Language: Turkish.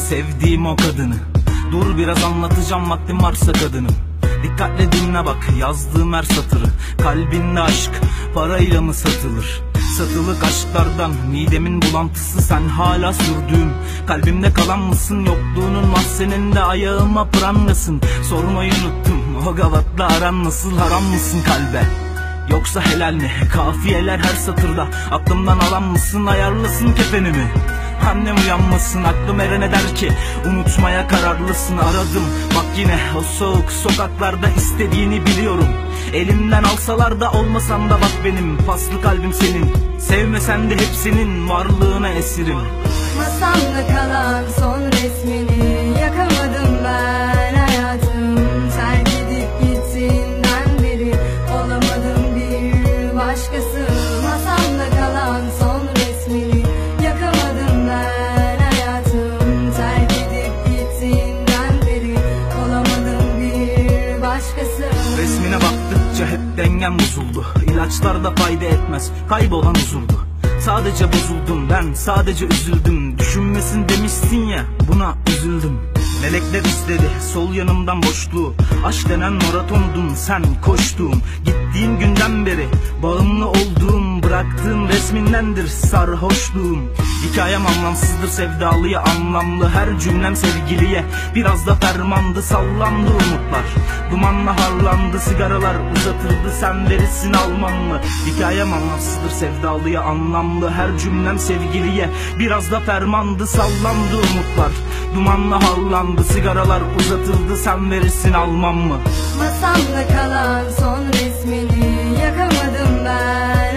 sevdiğim o kadını. Dur biraz anlatacağım vaktim varsa kadınım. Dikkatle dinle bak yazdığım her satırı. Kalbinde aşk parayla mı satılır? Satılık aşklardan midemin bulantısı, sen hala sürdüğüm kalbimde kalan mısın? Yokluğunun mahzeninde ayağıma prangasın. Sormayı unuttum, o gavatla aran nasıl? Haram mısın kalbe? Yoksa helal mi? Kafiyeler her satırda, aklımdan alan mısın? Ayarlasın kefenimi, annem uyanmasın. Aklım erene der ki unutmaya kararlısın. Aradım bak yine o soğuk sokaklarda, istediğini biliyorum. Elimden alsalar da olmasan da bak benim paslı kalbim senin. Sevmesen de hepsinin varlığına esirim. Masamda kalan son resmini yakamadım ben hayatım. Terk edip gittiğinden beri olamadım bir başkası. Masamda kalan son resmini yakamadım ben hayatım. Terk edip gittiğinden beri olamadım bir başkası. Resmine baktıkça hep dengem bozuldu. İlaçlar da fayda etmez, kaybolan huzurdu. Sadece bozuldum ben, sadece üzüldüm. Düşünmesin demişsin ya, buna üzüldüm. Melekler istedi sol yanımdan boşluğu. Aşk denen maratondun sen koştuğum. Gittiğin günden beri bağımlı olduğum, bıraktığın resmindendir sarhoşluğum. Hikayem anlamsızdır, sevdalıya anlamlı. Her cümlem sevgiliye biraz da fermandı. Sallandı umutlar, dumanla harlandı. Sigaralar uzatırdı, sen verirsin almam mı? Hikayem anlamsızdır, sevdalıya anlamlı. Her cümlem sevgiliye biraz da fermandı. Sallandı umutlar, dumanla harlandı. Sigaralar uzatıldı, sen verirsin almam mı? Masamda kalan son resmini yakamadım ben